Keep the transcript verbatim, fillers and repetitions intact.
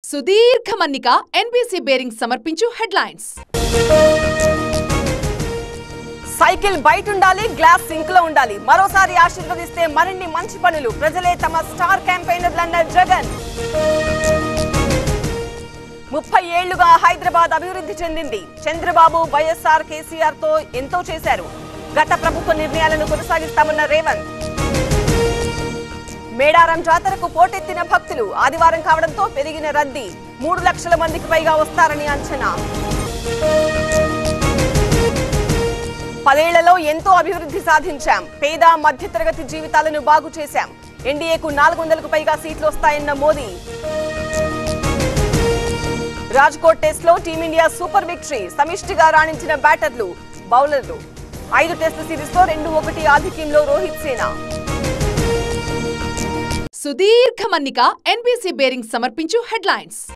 సుదీర్ఘ మన్నిక NBC bearing సమర్పించు హెడ్లైన్స్. సైకిల్ బయట ఉండాలి, గ్లాస్ సింక్ లో ఉండాలి. మరోసారి ఆశీర్వదిస్తే మరిన్ని మంచి పనులు. ప్రజలే తమ స్టార్ క్యాంపెయినర్లు అన్న జగన్. ముప్పై ఏళ్లుగా హైదరాబాద్ అభివృద్ధి చెందింది. చంద్రబాబు, వైఎస్ఆర్, కేసీఆర్ తో ఎంతో చేశారు. గత ప్రభుత్వ నిర్ణయాలను కొనసాగిస్తామన్న రేవంత్. మేడారం జాతరకు పోటెత్తిన భక్తులు. ఆదివారం కావడంతో పెరిగిన రద్దీ. మూడు లక్షల మందికి పైగా వస్తారని అంచనా. పదేళ్లలో ఎంతో అభివృద్ధి సాధించాం. పేద మధ్యతరగతి జీవితాలను బాగు చేశాం. ఎన్డీఏకు నాలుగు వందలకు పైగా సీట్లు వస్తాయన్న మోదీ. రాజ్కోట్ టెస్ట్ లో టీమిండియా సూపర్ విక్టరీ. సమిష్టిగా రాణించిన బ్యాటర్లు, బౌలర్లు. ఐదు టెస్టు సిరీస్ లో రెండు ఒకటి ఆధిక్యంలో రోహిత్ సేన. సుదీర్ఘ మన్నిక ఎన్బీసీ బేరింగ్ సమర్పించు హెడ్లైన్స్.